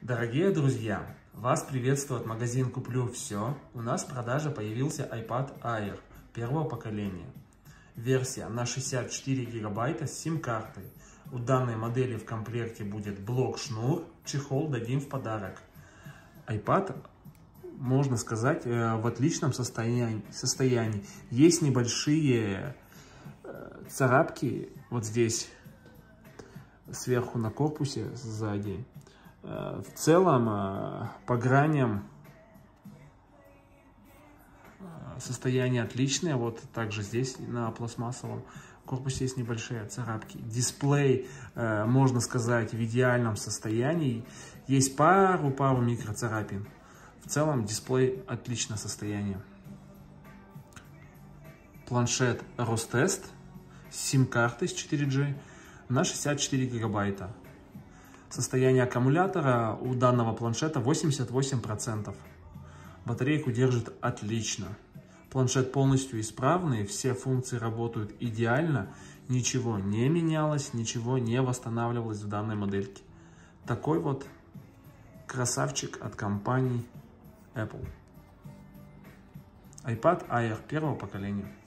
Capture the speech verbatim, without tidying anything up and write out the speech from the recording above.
Дорогие друзья, вас приветствует магазин «Куплю все». У нас в продаже появился iPad Air первого поколения. Версия на шестьдесят четыре гигабайта с сим-картой. У данной модели в комплекте будет блок-шнур, чехол дадим в подарок. iPad, можно сказать, в отличном состоянии. состоянии. Есть небольшие царапки вот здесь, сверху на корпусе, сзади. В целом, по граням состояние отличное. Вот также здесь на пластмассовом корпусе есть небольшие царапки. Дисплей, можно сказать, в идеальном состоянии. Есть пару-пару микроцарапин. В целом дисплей отличное состояние. Планшет Ростест с сим-картой с четыре джи на шестьдесят четыре гигабайта. Состояние аккумулятора у данного планшета восемьдесят восемь процентов. Батарейку держит отлично. Планшет полностью исправный, все функции работают идеально, ничего не менялось, ничего не восстанавливалось в данной модельке. Такой вот красавчик от компании Apple. iPad Air первого поколения.